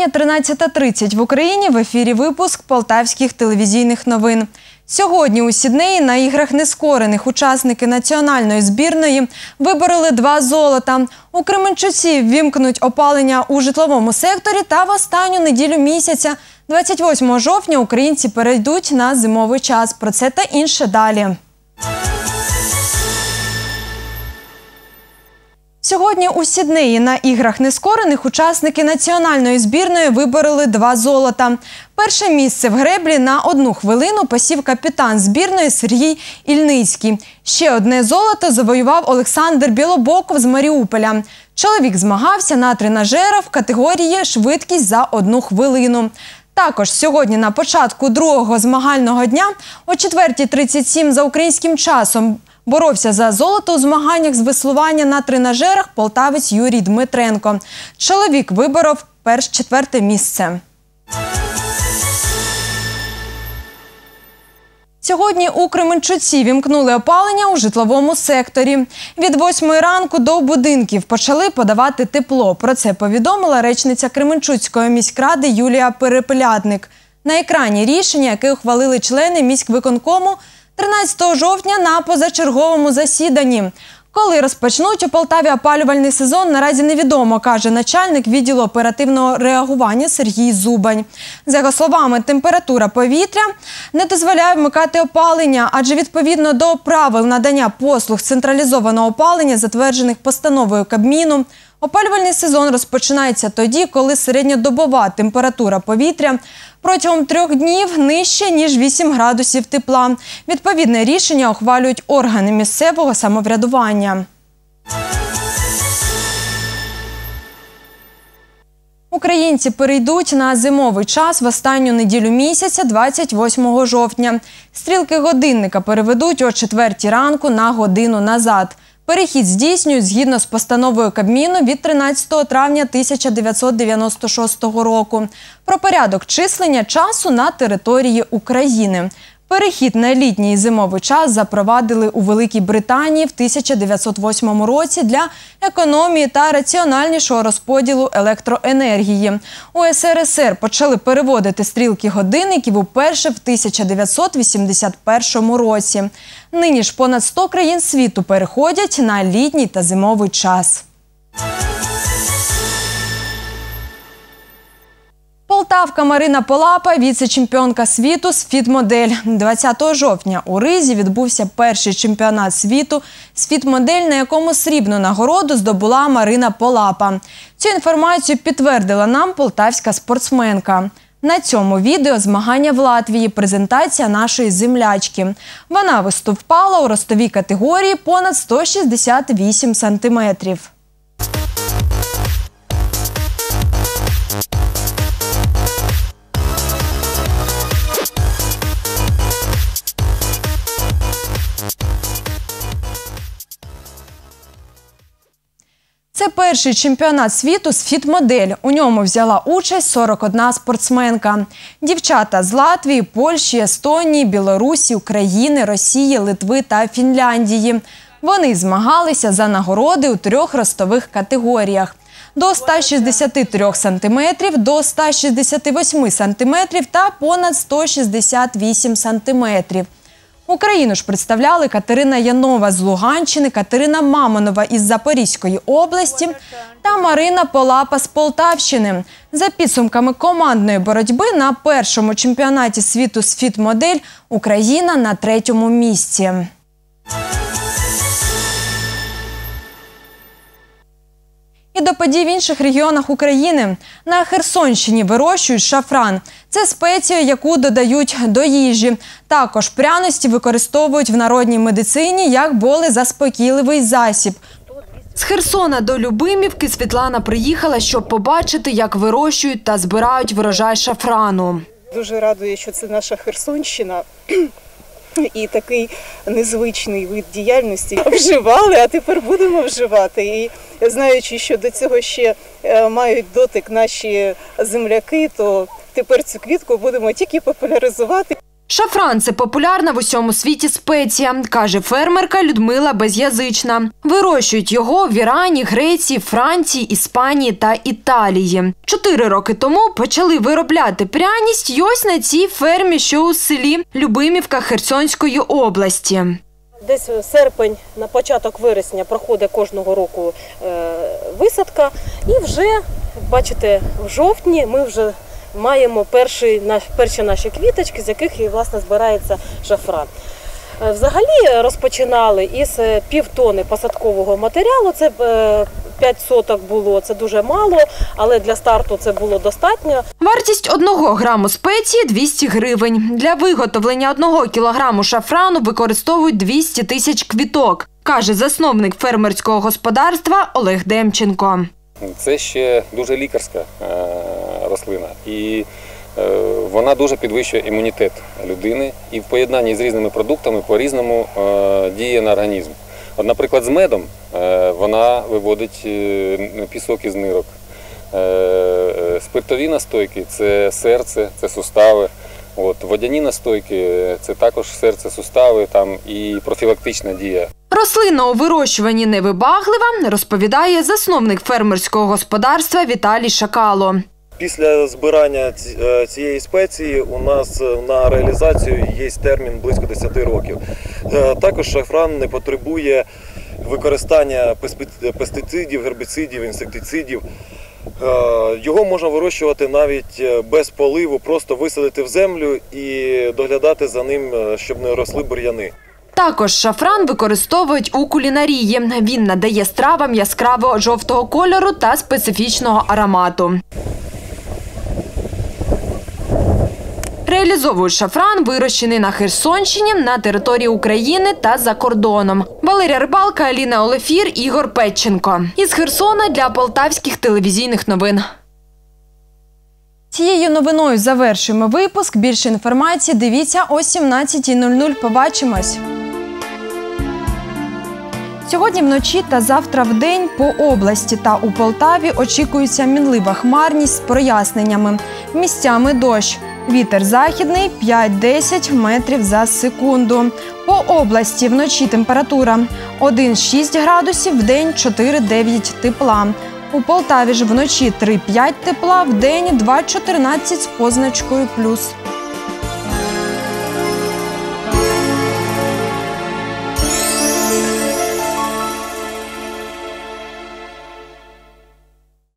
травня, 13:30 в Україні. В ефірі випуск полтавських телевізійних новин. Сьогодні у Сіднеї на іграх нескорених учасники національної збірної вибороли 2 золота. У Кременчуці ввімкнуть опалення у житловому секторі та в останню неділю місяця, 28 жовтня, українці перейдуть на зимовий час. Про це та інше далі. Сьогодні у Сіднеї на іграх нескорених учасники національної збірної вибороли 2 золота. Перше місце в греблі на 1 хвилину посів капітан збірної Сергій Ільницький. Ще одне золото завоював Олександр Білобоков з Маріуполя. Чоловік змагався на тренажерах в категорії «Швидкість за 1 хвилину». Також сьогодні на початку другого змагального дня о 4:37 за українським часом боровся за золото у змаганнях з веслування на тренажерах полтавець Юрій Дмитренко. Чоловік виборов 4-те місце. Сьогодні у Кременчуці вімкнули опалення у житловому секторі. Від 8 ранку до будинків почали подавати тепло. Про це повідомила речниця Кременчуцької міськради Юлія Перепелядник. На екрані рішення, яке ухвалили члени міськвиконкому 13 жовтня на позачерговому засіданні. Коли розпочнуть у Полтаві опалювальний сезон, наразі невідомо, каже начальник відділу оперативного реагування Сергій Зубань. За його словами, температура повітря не дозволяє вмикати опалення, адже відповідно до правил надання послуг централізованого опалення, затверджених постановою Кабміну, опалювальний сезон розпочинається тоді, коли середньодобова температура повітря протягом 3 днів нижче, ніж 8 градусів тепла. Відповідне рішення ухвалюють органи місцевого самоврядування. Українці перейдуть на зимовий час в останню неділю місяця, 28 жовтня. Стрілки годинника переведуть о 4 ранку на годину назад. Перехід здійснюють згідно з постановою Кабміну від 13 травня 1996 року про порядок числення часу на території України. Перехід на літній і зимовий час запровадили у Великій Британії в 1908 році для економії та раціональнішого розподілу електроенергії. У СРСР почали переводити стрілки годинників уперше в 1981 році. Нині ж понад 100 країн світу переходять на літній та зимовий час. Полтавка Марина Полапа – віце-чемпіонка світу з фіт-модель. 20 жовтня у Ризі відбувся перший чемпіонат світу з фіт-модель, на якому срібну нагороду здобула Марина Полапа. Цю інформацію підтвердила нам полтавська спортсменка. На цьому відео змагання в Латвії, презентація нашої землячки. Вона виступала у ростовій категорії понад 168 сантиметрів. Це перший чемпіонат світу з фіт-модель. У ньому взяла участь 41 спортсменка. Дівчата з Латвії, Польщі, Естонії, Білорусі, України, Росії, Литви та Фінляндії. Вони змагалися за нагороди у 3 ростових категоріях – до 163 сантиметрів, до 168 сантиметрів та понад 168 сантиметрів. Україну ж представляли Катерина Янова з Луганщини, Катерина Мамонова із Запорізької області та Марина Полапа з Полтавщини. За підсумками командної боротьби на першому чемпіонаті світу з фіт-модель Україна на 3-му місці. І до подій в інших регіонах України. На Херсонщині вирощують шафран. Це спеція, яку додають до їжі. Також пряності використовують в народній медицині як болезаспокійливий засіб. З Херсона до Любимівки Світлана приїхала, щоб побачити, як вирощують та збирають врожай шафрану. Дуже радує, що це наша Херсонщина. І такий незвичний вид діяльності вживали, а тепер будемо вживати. І знаючи, що до цього ще мають дотик наші земляки, то тепер цю квітку будемо тільки популяризувати. Шафран – це популярна в усьому світі спеція, каже фермерка Людмила Без'язична. Вирощують його в Ірані, Греції, Франції, Іспанії та Італії. 4 роки тому почали виробляти пряність й ось на цій фермі, що у селі Любимівка Херсонської області. Десь серпень, на початок вересня проходить кожного року висадка. І вже, бачите, в жовтні ми вже маємо перші наші квіточки, з яких і, власне, збирається шафран. Взагалі розпочинали із півтони посадкового матеріалу, це 5 соток було, це дуже мало, але для старту це було достатньо. Вартість 1 граму спеції – 200 гривень. Для виготовлення 1 кілограму шафрану використовують 200 тисяч квіток, каже засновник фермерського господарства Олег Демченко. Це ще дуже лікарська рослина і вона дуже підвищує імунітет людини і в поєднанні з різними продуктами по-різному діє на організм. От, наприклад, з медом вона виводить пісок із нирок. Спиртові настойки – це серце, це сустави. Водяні настойки – це також серце, сустави там, і профілактична дія. Рослина у вирощуванні невибаглива, розповідає засновник фермерського господарства Віталій Шакало. Після збирання цієї спеції у нас на реалізацію є термін близько 10 років. Також шафран не потребує використання пестицидів, гербіцидів, інсектицидів. Його можна вирощувати навіть без поливу, просто висадити в землю і доглядати за ним, щоб не росли бур'яни. Також шафран використовують у кулінарії. Він надає стравам яскраво жовтого кольору та специфічного аромату. Реалізовують шафран, вирощений на Херсонщині, на території України та за кордоном. Валерія Рибалка, Аліна Олефір, Ігор Петченко. Із Херсона для полтавських телевізійних новин. Цією новиною завершуємо випуск. Більше інформації дивіться о 17:00. Побачимось. Сьогодні вночі та завтра вдень по області та у Полтаві очікується мінлива хмарність з проясненнями. Місцями дощ. Вітер західний 5-10 метрів за секунду. По області вночі температура 1-6 градусів, вдень 4-9 тепла. У Полтаві ж вночі 3-5 тепла, вдень 2-14 з позначкою плюс.